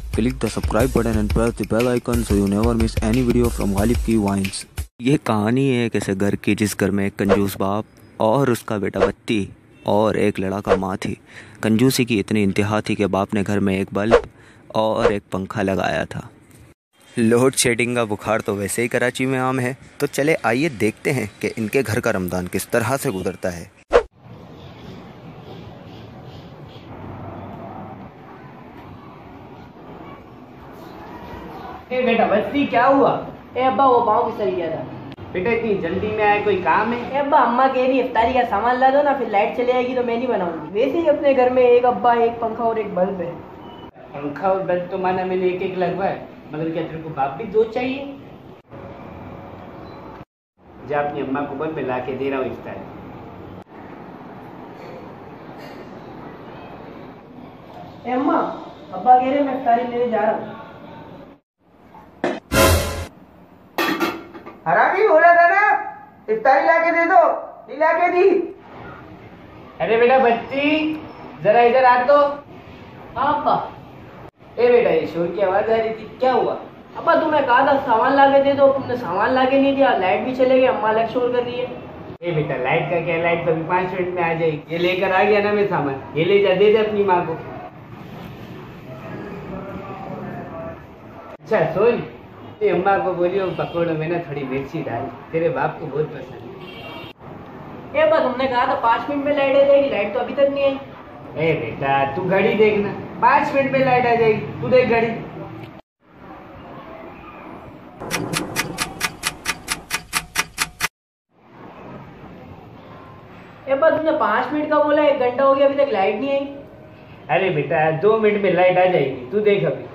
Click the subscribe button and press the bell icon so you never miss any video from Ghalib Key Wines। ये कहानी है एक ऐसे घर की जिस घर में एक कंजूस बाप और उसका बेटा बत्ती और एक लड़का माँ थी। कंजूसी की इतनी इंतहा थी कि बाप ने घर में एक बल्ब और एक पंखा लगाया था। लोड शेडिंग का बुखार तो वैसे ही कराची में आम है, तो चले आइए देखते हैं कि इनके घर का रमज़ान किस तरह से गुजरता है। बेटा बस्ती क्या हुआ? अब्बा वो पाँव फिसल गया था। बेटा इतनी जल्दी में आए, कोई काम है? अब्बा अम्मा कह रही इफ्तारी का सामान ला दो ना, फिर लाइट चले आएगी तो मैं नहीं बनाऊंगी। वैसे ही अपने घर में एक अब्बा, एक पंखा और एक बल्ब है। पंखा और बल्ब तो माना मैंने एक एक लगवाया, मगर क्या तेरे को बाप भी दो चाहिए? जा अपनी अम्मा को बल्ब ला के दे रहा हूँ इफ्तारी। अम्मा अब्बा कह रहे मैं इफ्तारी लेने जा रहा हूँ। हरामी बोला था ना इफ्तारी लाके दे दो, नहीं लाके दी। अरे बेटा बच्ची जरा इधर आ तो। हाँ अब्बा। ए बेटा ये शोर की आवाज आ रही थी, क्या हुआ? अब्बा तुम्हें कहा था सामान लाके दे दो, तुमने सामान लाके नहीं दिया, लाइट भी चले गई, अम्मा अलग शोर कर रही है। ए बेटा लाइट का क्या, लाइट तो अभी 5 मिनट में आ जाएगी। ये लेकर आ गया ना मैं सामान, ये ले जा, दे दे अपनी माँ को। अच्छा सोन, अम्मा को बोलियो पकौड़ों में ना थोड़ी मिर्ची डाल, तेरे बाप को बहुत पसंद है। अब्बा तुमने कहा था 5 मिनट में लाइट आ जाएगी, लाइट तो अभी तक नहीं आई। ए बेटा तू घड़ी देखना, 5 मिनट में लाइट आ जाएगी, तू देख घड़ी। अब्बा तुमने 5 मिनट का बोला, 1 घंटा हो गया अभी तक लाइट नहीं आई। अरे बेटा 2 मिनट में लाइट आ जाएगी, तू देख अभी।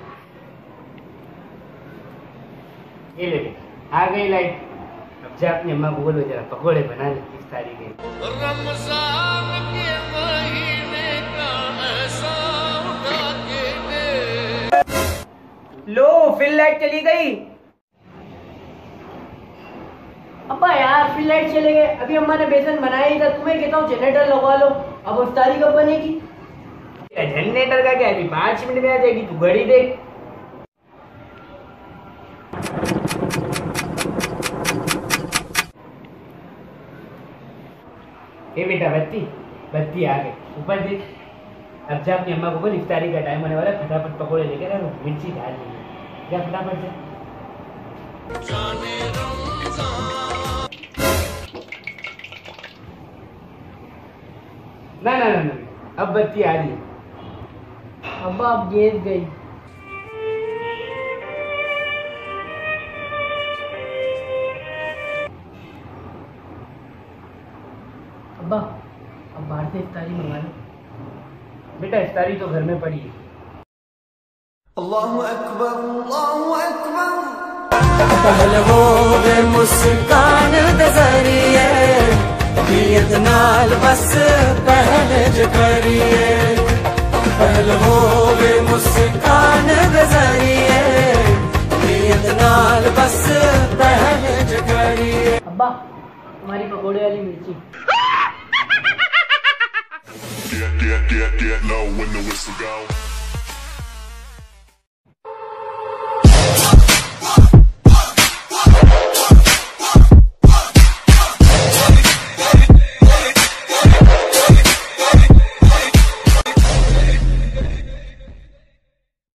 ये ले बेटा आ गई लाइट। अब जा अपनी अम्मा को बोलो जरा पकोड़े बना ले इफ्तारी के। रमजान के महीने का ऐसा उठा के दे। लो फिर लाइट चली गई। अब्बा यार फिर लाइट चले गए, अभी अम्मा ने बेसन बनाया ही था। तुम्हें कहता हूँ जनरेटर लगवा लो, अब इफ्तारी कब बनेगी? जनरेटर का क्या, अभी 5 मिनट में आ जाएगी, तू घड़ी देख। ए बेटा बत्ती बत्ती आ गई, ऊपर देख। अब जा अपनी अम्मा को बोल इफ्तारी का टाइम होने वाला, फटाफट पकोड़े लेकर आ, मिर्ची डाल दीजिए। जा फटाफट जा। ना ना ना ना, अब बत्ती आ रही है। अब्बा अब गैस गई। अब्बा अब बाहर से इफ्तारी मंगा लो। बेटा इफ्तारी तो घर में पड़ी है। अल्लाहु अकबर अल्लाहु अकबर। पहले वो वे मुस्कान दजरिए नियत नाल बस पहले जो करिए। पहले वो वे मुस्कान दजरिए नियत नाल बस पहले जो करिए। अब्बा तुम्हारी पकोड़े वाली मिर्ची। Get low when the whistle go.